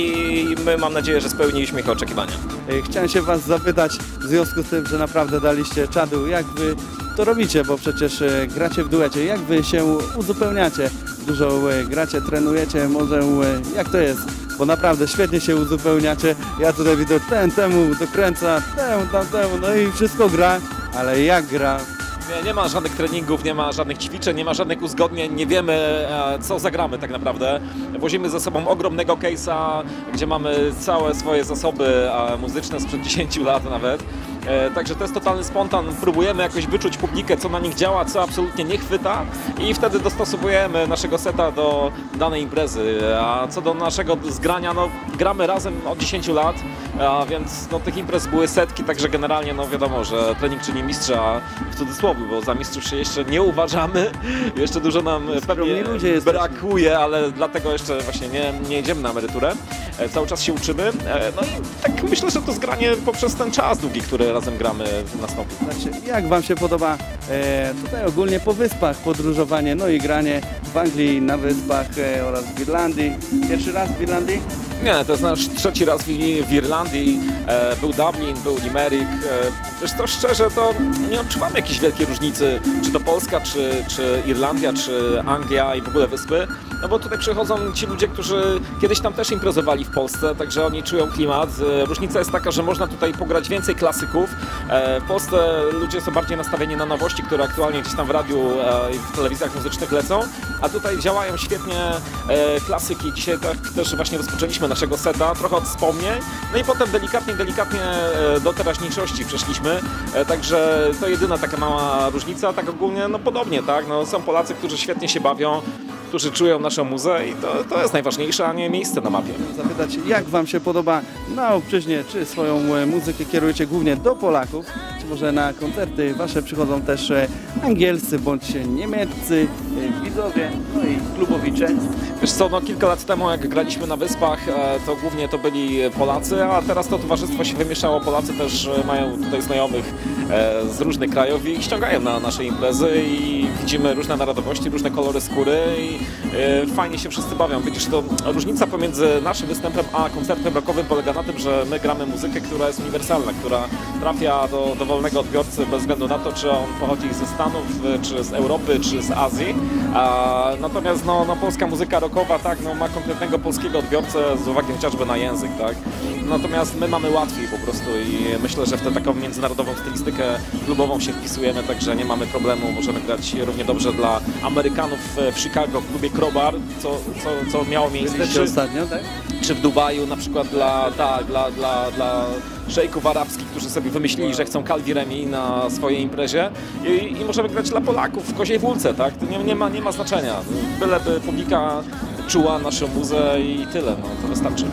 i my mam nadzieję, że spełniliśmy ich oczekiwania. Chciałem się Was zapytać w związku z tym, że naprawdę daliście czadu, jak Wy to robicie, bo przecież gracie w duecie, jak Wy się uzupełniacie? Dużo gracie, trenujecie, może jak to jest? Bo naprawdę świetnie się uzupełniacie. Ja tutaj widzę, ten temu dokręca, ten tamtemu, no i wszystko gra, ale jak gra? Nie, nie ma żadnych treningów, nie ma żadnych ćwiczeń, nie ma żadnych uzgodnień, nie wiemy co zagramy tak naprawdę. Wozimy ze sobą ogromnego case'a, gdzie mamy całe swoje zasoby muzyczne sprzed dziesięciu lat nawet. Także to jest totalny spontan, próbujemy jakoś wyczuć publikę, co na nich działa, co absolutnie nie chwyta i wtedy dostosowujemy naszego seta do danej imprezy. A co do naszego zgrania, no gramy razem od dziesięciu lat, a więc no, tych imprez były setki, także generalnie no wiadomo, że trening czyni mistrza w cudzysłowie, bo za mistrzów się jeszcze nie uważamy, jeszcze dużo nam pewnie brakuje, ale dlatego jeszcze właśnie nie, nie jedziemy na emeryturę, cały czas się uczymy, no i tak myślę, że to zgranie poprzez ten czas długi, który razem gramy nastąpi. Znaczy, jak Wam się podoba e, tutaj ogólnie po wyspach podróżowanie, no i granie w Anglii, na wyspach e, oraz w Irlandii? Pierwszy raz w Irlandii? Nie, to jest nasz trzeci raz w, w Irlandii, e, był Dublin, był Limerick. E, wiesz to szczerze, to nie odczuwamy jakiejś wielkiej różnicy, czy to Polska, czy, czy Irlandia, czy Anglia i w ogóle wyspy. No bo tutaj przychodzą ci ludzie, którzy kiedyś tam też imprezowali w Polsce, także oni czują klimat. E, różnica jest taka, że można tutaj pograć więcej klasyków. E, w Polsce ludzie są bardziej nastawieni na nowości, które aktualnie gdzieś tam w radiu e, i w telewizjach muzycznych lecą, a tutaj działają świetnie e, klasyki. Dzisiaj tak też właśnie rozpoczęliśmy naszego seta, trochę od wspomnień, no i potem delikatnie, delikatnie do teraźniejszości przeszliśmy, także to jedyna taka mała różnica, tak ogólnie no podobnie, tak, no są Polacy, którzy świetnie się bawią, którzy czują naszą muzę i to, to jest najważniejsze, a nie miejsce na mapie. Zapytać, jak Wam się podoba na obczyźnie, czy swoją muzykę kierujecie głównie do Polaków, czy może na koncerty Wasze przychodzą też angielscy bądź niemieccy widzowie, no i klubowicze? Wiesz co, no kilka lat temu jak graliśmy na Wyspach, to głównie to byli Polacy, a teraz to towarzystwo się wymieszało, Polacy też mają tutaj znajomych z różnych krajów i ściągają na nasze imprezy i widzimy różne narodowości, różne kolory skóry i fajnie się wszyscy bawią. Widzisz, to różnica pomiędzy naszym występem a koncertem rockowym polega na tym, że my gramy muzykę, która jest uniwersalna, która trafia do dowolnego odbiorcy bez względu na to, czy on pochodzi ze Stanów, czy z Europy, czy z Azji. A, natomiast no, no, polska muzyka rockowa tak, no, ma konkretnego polskiego odbiorcę z uwagi chociażby na język. Tak? Natomiast my mamy łatwiej po prostu i myślę, że w tę taką międzynarodową stylistykę klubową się wpisujemy, także nie mamy problemu. Możemy grać równie dobrze dla Amerykanów w Chicago w klubie Crowbar, co, co, co miało miejsce. Czy ostatnio, tak? Czy w Dubaju na przykład dla, tak, dla, dla, dla szejków arabskich, którzy sobie wymyślili, że chcą Calvi Remi na swojej imprezie i, i możemy grać dla Polaków w Koziej Wólce, tak? To nie, nie, ma, nie ma znaczenia. Byleby publika czuła naszą muzę i tyle, no to wystarczy.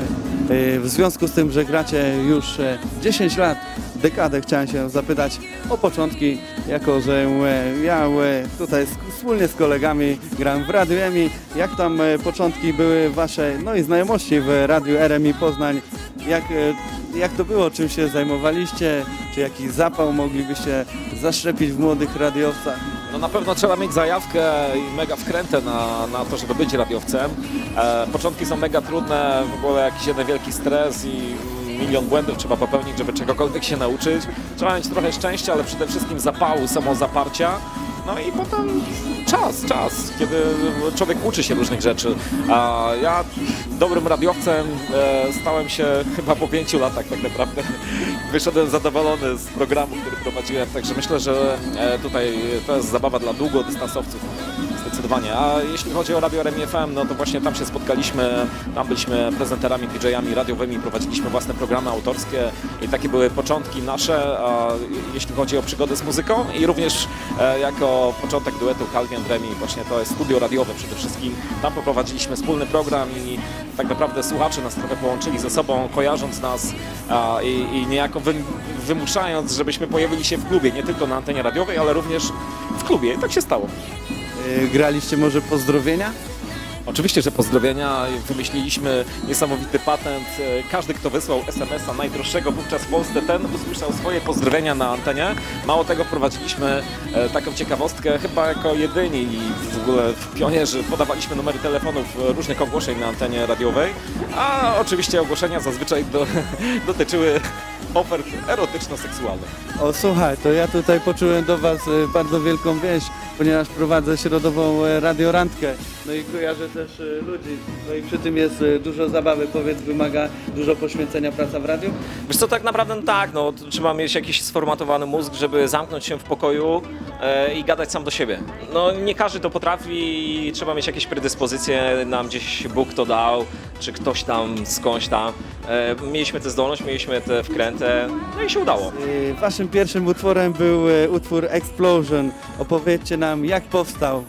W związku z tym, że gracie już dziesięć lat, dekadę, chciałem się zapytać o początki, jako że ja tutaj wspólnie z kolegami gram w Radiu M I. Jak tam początki były Wasze, no i znajomości w Radiu R M I Poznań? Jak, jak to było? Czym się zajmowaliście? Czy jakiś zapał moglibyście zaszczepić w młodych radiowcach? No na pewno trzeba mieć zajawkę i mega wkrętę na, na to, żeby być radiowcem. E, początki są mega trudne, w ogóle jakiś jeden wielki stres i milion błędów trzeba popełnić, żeby czegokolwiek się nauczyć. Trzeba mieć trochę szczęścia, ale przede wszystkim zapału, samozaparcia. No i potem czas, czas, kiedy człowiek uczy się różnych rzeczy. A ja dobrym radiowcem e, stałem się chyba po pięciu latach tak naprawdę. Wyszedłem zadowolony z programu, który prowadziłem, także myślę, że e, tutaj to jest zabawa dla długodystansowców. Zdecydowanie. A jeśli chodzi o Radio R M I F M, no to właśnie tam się spotkaliśmy, tam byliśmy prezenterami, D J-ami radiowymi, prowadziliśmy własne programy autorskie i takie były początki nasze, a jeśli chodzi o przygodę z muzyką i również e, jako początek duetu Calvi and Remi, właśnie to jest studio radiowe przede wszystkim. Tam poprowadziliśmy wspólny program i tak naprawdę słuchacze nas trochę połączyli ze sobą, kojarząc nas a, i, i niejako wy, wymuszając, żebyśmy pojawili się w klubie, nie tylko na antenie radiowej, ale również w klubie i tak się stało. Graliście może pozdrowienia? Oczywiście, że pozdrowienia. Wymyśliliśmy niesamowity patent. Każdy, kto wysłał es em es a najdroższego wówczas w Polsce, ten usłyszał swoje pozdrowienia na antenie. Mało tego, wprowadziliśmy taką ciekawostkę, chyba jako jedyni i w ogóle pionierzy podawaliśmy numery telefonów różnych ogłoszeń na antenie radiowej, a oczywiście ogłoszenia zazwyczaj do, dotyczyły ofert erotyczno-seksualnych. O, słuchaj, to ja tutaj poczułem do Was bardzo wielką więź, ponieważ prowadzę środową radiorandkę, no i kojarzę też ludzi, no i przy tym jest dużo zabawy, powiedz, wymaga dużo poświęcenia praca w radiu? Wiesz co, tak naprawdę no tak, no trzeba mieć jakiś sformatowany mózg, żeby zamknąć się w pokoju e, i gadać sam do siebie. No nie każdy to potrafi i trzeba mieć jakieś predyspozycje, nam gdzieś Bóg to dał, czy ktoś tam, skądś tam. E, mieliśmy tę zdolność, mieliśmy tę wkrętę, no i się udało. Waszym pierwszym utworem był utwór Explosion. Opowiedzcie nam, jak powstał.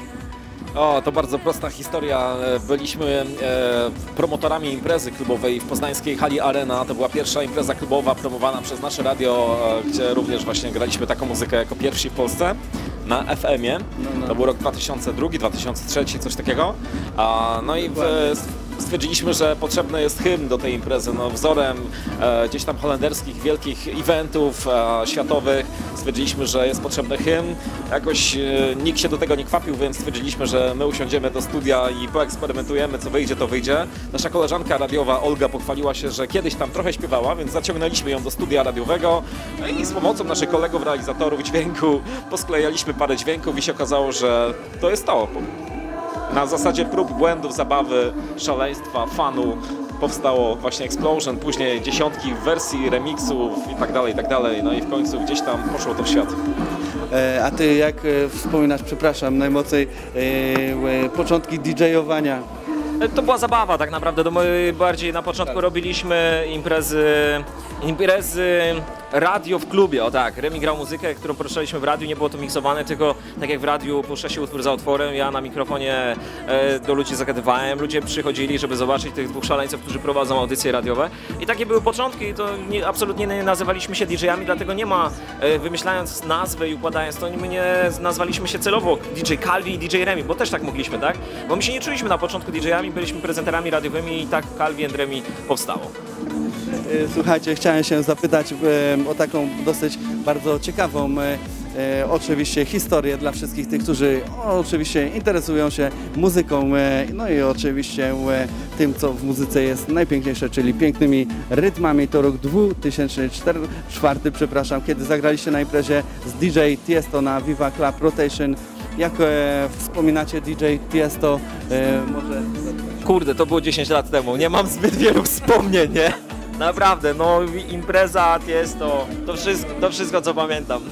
O, to bardzo prosta historia. Byliśmy e, promotorami imprezy klubowej w poznańskiej hali Arena. To była pierwsza impreza klubowa promowana przez nasze radio, e, gdzie również właśnie graliśmy taką muzykę jako pierwsi w Polsce na F M ie. No, no. To był rok dwa tysiące drugi, dwa tysiące trzeci, coś takiego. A, no i w, stwierdziliśmy, że potrzebny jest hymn do tej imprezy. No, wzorem e, gdzieś tam holenderskich wielkich eventów e, światowych stwierdziliśmy, że jest potrzebny hymn. Jakoś e, nikt się do tego nie kwapił, więc stwierdziliśmy, że my usiądziemy do studia i poeksperymentujemy, co wyjdzie, to wyjdzie. Nasza koleżanka radiowa Olga pochwaliła się, że kiedyś tam trochę śpiewała, więc zaciągnęliśmy ją do studia radiowego no i z pomocą naszych kolegów, realizatorów dźwięku posklejaliśmy parę dźwięków i się okazało, że to jest to. Na zasadzie prób, błędów, zabawy, szaleństwa, fanu powstało właśnie Explosion, później dziesiątki wersji, remixów i tak dalej, i tak dalej. No i w końcu gdzieś tam poszło to w świat. E, a ty jak e, wspominasz, przepraszam, najmocniej e, e, początki didżejowania? To była zabawa tak naprawdę, to my bardziej na początku tak. robiliśmy imprezy, imprezy radio w klubie, o tak, Remi grał muzykę, którą poruszaliśmy w radiu, nie było to miksowane, tylko tak jak w radiu puszcza się utwór za utworem, ja na mikrofonie e, do ludzi zagadywałem, ludzie przychodzili, żeby zobaczyć tych dwóch szaleńców, którzy prowadzą audycje radiowe i takie były początki, to nie, absolutnie nie nazywaliśmy się didżejami, dlatego nie ma, e, wymyślając nazwy i układając to, my nie nazwaliśmy się celowo D J Calvi i D J Remi, bo też tak mogliśmy, tak? Bo my się nie czuliśmy na początku didżejami, byliśmy prezenterami radiowymi i tak Calvi and Remi powstało. Słuchajcie, chciałem się zapytać e, o taką dosyć bardzo ciekawą e, e, oczywiście historię dla wszystkich tych, którzy o, oczywiście interesują się muzyką, e, no i oczywiście e, tym, co w muzyce jest najpiękniejsze, czyli pięknymi rytmami. To rok dwa tysiące czwarty, przepraszam, kiedy zagraliście na imprezie z D J Tiesto na Viva Club Rotation. Jak e, wspominacie D J Tiesto? E, może... Kurde, to było dziesięć lat temu, nie mam zbyt wielu wspomnień, nie? Naprawdę, no impreza, Tiesto, to wszystko, to wszystko co pamiętam.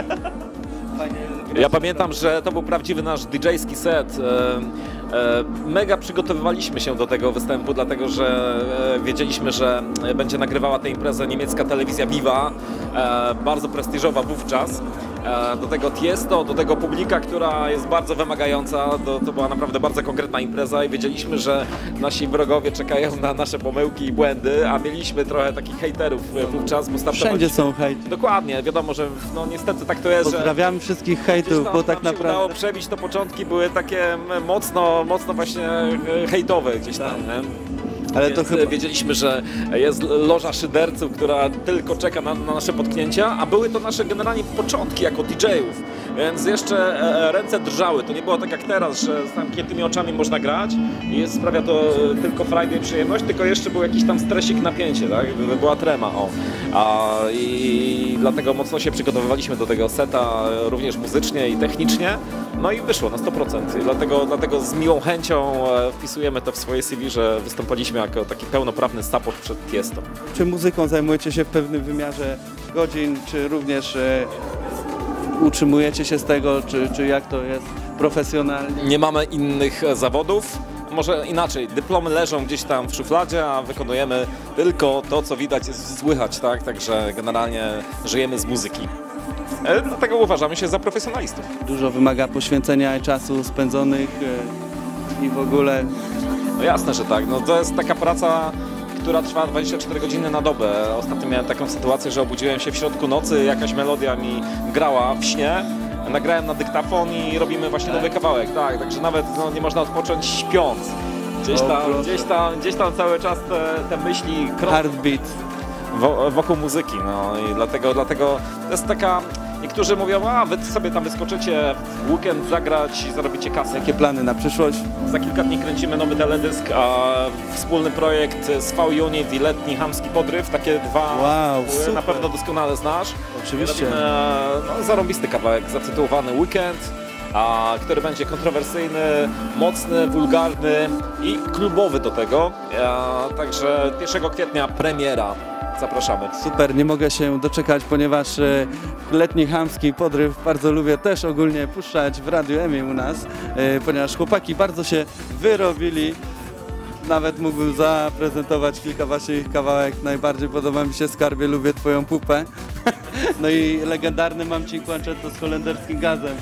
Ja pamiętam, że to był prawdziwy nasz didżejski set. Mega przygotowywaliśmy się do tego występu, dlatego że wiedzieliśmy, że będzie nagrywała tę imprezę niemiecka telewizja Viva, bardzo prestiżowa wówczas. Do tego Tiesto, do tego publika, która jest bardzo wymagająca, to, to była naprawdę bardzo konkretna impreza i wiedzieliśmy, że nasi wrogowie czekają na nasze pomyłki i błędy, a mieliśmy trochę takich hejterów wówczas. Bo wszędzie są hejty. Dokładnie, wiadomo, że no niestety tak to jest. Pozdrawiamy że wszystkich hejtów, tam, bo tak tam naprawdę... się udało przebić, to początki były takie mocno, mocno właśnie hejtowe gdzieś tam. Nie? Ale to chyba... wiedzieliśmy, że jest loża szyderców, która tylko czeka na, na nasze potknięcia, a były to nasze generalnie początki jako didżejów. więc jeszcze e, ręce drżały. To nie było tak jak teraz, że z zamkniętymi oczami można grać i jest, sprawia to tylko frajdę i przyjemność, tylko jeszcze był jakiś tam stresik, napięcie, tak? Była trema, o. A, i dlatego mocno się przygotowywaliśmy do tego seta, również muzycznie i technicznie. No i wyszło na sto procent. I dlatego, dlatego z miłą chęcią wpisujemy to w swoje C V, że wystąpiliśmy jako taki pełnoprawny support przed Tiesto. Czy muzyką zajmujecie się w pewnym wymiarze godzin, czy również e, utrzymujecie się z tego, czy, czy jak to jest profesjonalnie? Nie mamy innych zawodów. Może inaczej, dyplomy leżą gdzieś tam w szufladzie, a wykonujemy tylko to, co widać, jest słychać, tak? Także generalnie żyjemy z muzyki. E, dlatego uważamy się za profesjonalistów. Dużo wymaga poświęcenia i czasu spędzonych e, i w ogóle... No jasne, że tak. No, to jest taka praca, która trwa dwadzieścia cztery godziny na dobę. Ostatnio miałem taką sytuację, że obudziłem się w środku nocy, jakaś melodia mi grała w śnie. Nagrałem na dyktafon i robimy właśnie nowy kawałek, tak, także nawet no, nie można odpocząć śpiąc. Gdzieś tam, gdzieś tam, gdzieś tam cały czas te, te myśli krążą Heartbeat wo, wokół muzyki, no i dlatego, dlatego to jest taka, niektórzy mówią, a wy sobie tam wyskoczycie w weekend zagrać i zarobicie kasę. Jakie plany na przyszłość? Za kilka dni kręcimy nowy teledysk, a wspólny projekt z V-Unit i Letni Chamski Podryw, takie dwa, wow, które na pewno doskonale znasz. Oczywiście. Robimy, no, zarąbisty kawałek zatytułowany Weekend, a, który będzie kontrowersyjny, mocny, wulgarny i klubowy do tego. A, także pierwszego kwietnia premiera. Zapraszamy. Super, nie mogę się doczekać, ponieważ e, Letni Chamski Podryw bardzo lubię też ogólnie puszczać w Radiu Emi u nas, e, ponieważ chłopaki bardzo się wyrobili. Nawet mógłbym zaprezentować kilka waszych kawałek. Najbardziej podoba mi się Skarbie, lubię twoją pupę. No i legendarny Mam ci kłęczet z holenderskim gazem.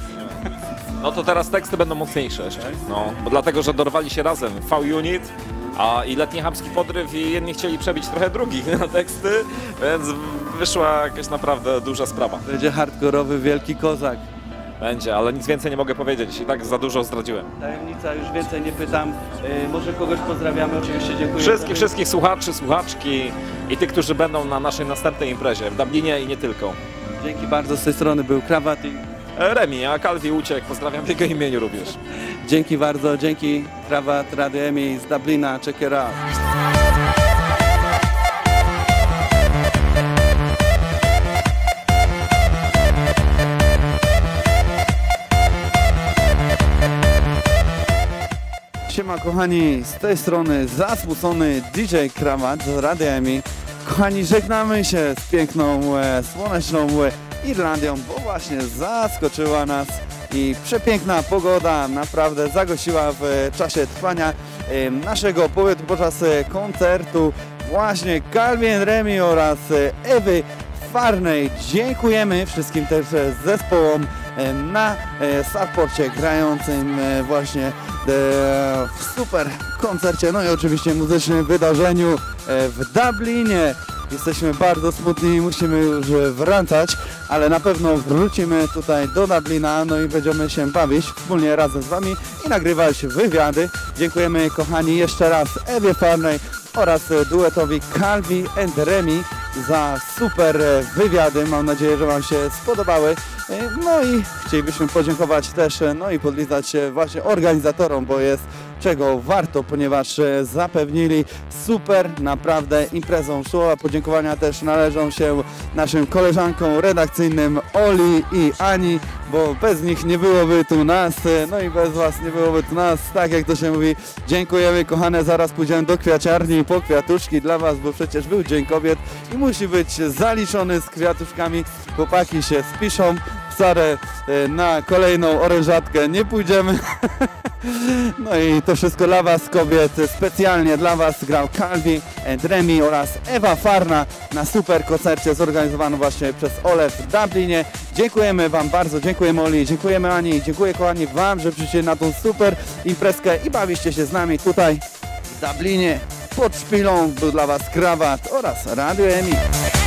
No to teraz teksty będą mocniejsze jeszcze. No, bo dlatego, że dorwali się razem V-Unit, a i Letni Chamski Podryw i jedni chcieli przebić trochę drugich na teksty, więc wyszła jakaś naprawdę duża sprawa. Będzie hardkorowy wielki kozak. Będzie, ale nic więcej nie mogę powiedzieć i tak za dużo zdradziłem. Tajemnica, już więcej nie pytam. Yy, może kogoś pozdrawiamy, oczywiście dziękuję. Wszystkich, wszystkich słuchaczy, słuchaczki i tych, którzy będą na naszej następnej imprezie w Dublinie i nie tylko. Dzięki bardzo, z tej strony był Krawat i... Remi, a Calvi uciekł, pozdrawiam w jego imieniu również. Dzięki bardzo, dzięki Krawat, Radio Emi z Dublina, check it out. Siema kochani, z tej strony zasmucony D J Krawat z Radia Emi. Kochani, żegnamy się z piękną, e, słoneczną e, Irlandią, bo właśnie zaskoczyła nas i przepiękna pogoda naprawdę zagościła w e, czasie trwania e, naszego pobytu podczas e, koncertu właśnie Calvin Remi oraz e, Ewy Farnej. Dziękujemy wszystkim też zespołom e, na e, supporcie grającym e, właśnie e, w super koncercie, no i oczywiście muzycznym wydarzeniu e, w Dublinie. Jesteśmy bardzo smutni i musimy już wracać, ale na pewno wrócimy tutaj do Dublina, no i będziemy się bawić wspólnie razem z wami i nagrywać wywiady. Dziękujemy kochani jeszcze raz Ewie Farnej oraz duetowi Calvi and Remi za super wywiady. Mam nadzieję, że wam się spodobały. No i chcielibyśmy podziękować też, no i podlizać się właśnie organizatorom, bo jest czego warto, ponieważ zapewnili super naprawdę imprezą. Słowa podziękowania też należą się naszym koleżankom redakcyjnym Oli i Ani, bo bez nich nie byłoby tu nas, no i bez was nie byłoby tu nas, tak jak to się mówi. Dziękujemy kochane, zaraz pójdziemy do kwiaciarni po kwiatuszki dla was, bo przecież był Dzień Kobiet i musi być zaliczony z kwiatuszkami. Chłopaki się spiszą, wcale na kolejną orężatkę nie pójdziemy. No i to wszystko dla was kobiet, specjalnie dla was grał Calvi and Remi oraz Ewa Farna na super koncercie zorganizowanym właśnie przez Ole w Dublinie. Dziękujemy wam bardzo, dziękujemy Oli, dziękujemy Ani, dziękuję kochani wam, że przyszliście na tą super imprezkę i bawiliście się z nami tutaj w Dublinie. Pod szpilą był dla was Krawat oraz Radio Emi.